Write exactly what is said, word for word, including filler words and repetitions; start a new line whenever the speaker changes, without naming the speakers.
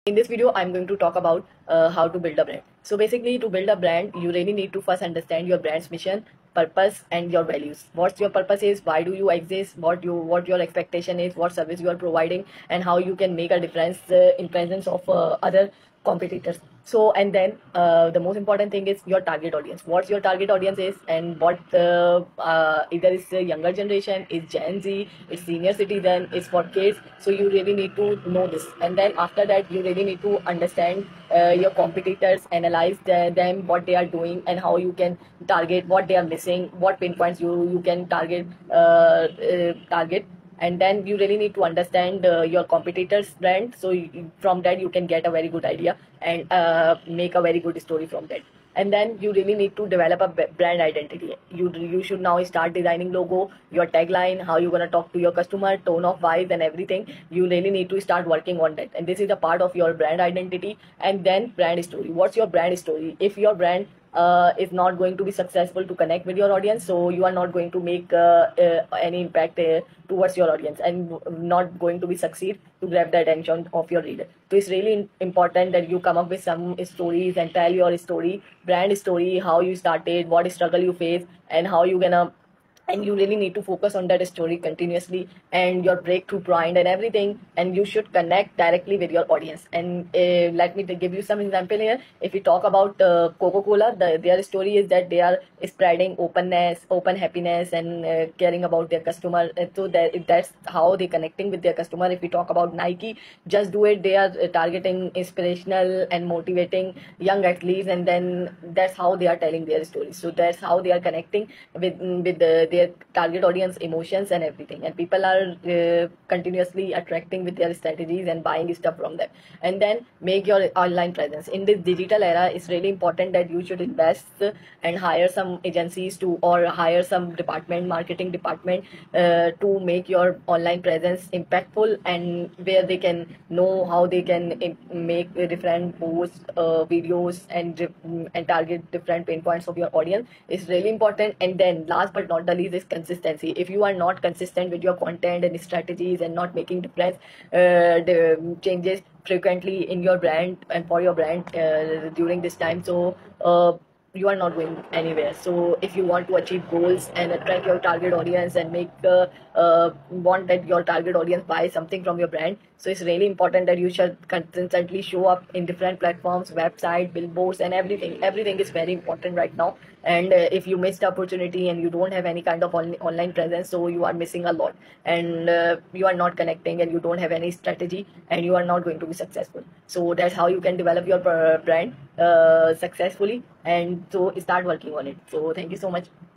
In this video, I'm going to talk about uh, how to build a brand. So basically, to build a brand, you really need to first understand your brand's mission, purpose, and your values. What your purpose is, why do you exist, what you what your expectation is, what service you are providing, and how you can make a difference uh, in presence of uh, other competitors. So and then uh, the most important thing is your target audience. What's your target audience is, and what uh, uh, either it's a younger generation, it's Gen Z, it's senior citizen, it's for kids. So you really need to know this, and then after that you really need to understand uh, your competitors, analyze the, them, what they are doing, and how you can target what they are missing, what pinpoints you you can target uh, uh, target and then you really need to understand uh, your competitors brand, so you, from that you can get a very good idea and uh, make a very good story from that. And then you really need to develop a b- brand identity. You you should now start designing logo, your tagline, how you're going to talk to your customer, tone of voice and everything. You really need to start working on that, and this is a part of your brand identity. And then brand story. What's your brand story? If your brand uh, is not going to be successful to connect with your audience, so you are not going to make uh, uh, any impact uh, towards your audience, and not going to be succeed to grab the attention of your reader. So it's really important that you come up with some stories and tell your story, brand story, how you started, what struggle you face, and how you gonna, and you really need to focus on that story continuously, and your breakthrough point and everything. And you should connect directly with your audience. And uh, let me give you some example here. If we talk about uh, Coca-Cola, the, their story is that they are spreading openness, open happiness, and uh, caring about their customer. And so that that's how they connecting with their customer. If we talk about Nike, just do it, they are uh, targeting inspirational and motivating young athletes, and then that's how they are telling their stories. So that's how they are connecting with with the, their target audience emotions and everything, and people are uh, continuously attracting with their strategies and buying stuff from them. And then make your online presence. In this digital era, it's really important that you should invest and hire some agencies to, or hire some department, marketing department, uh, to make your online presence impactful, and where they can know how they can im- make different posts, uh, videos, and and target different pain points of your audience. Is really important. And then last but not the least is consistency. If you are not consistent with your content and strategies, and not making difference uh, the changes frequently in your brand and for your brand uh, during this time, so uh, you are not going anywhere. So if you want to achieve goals and attract your target audience, and make uh, uh, want that your target audience buy something from your brand, so it's really important that you should consistently show up in different platforms, website, billboards, and everything. Everything is very important right now. And uh, if you missed the opportunity and you don't have any kind of on- online presence, so you are missing a lot, and uh, you are not connecting, and you don't have any strategy, and you are not going to be successful. So that's how you can develop your uh, brand uh, successfully, and so start working on it. So thank you so much.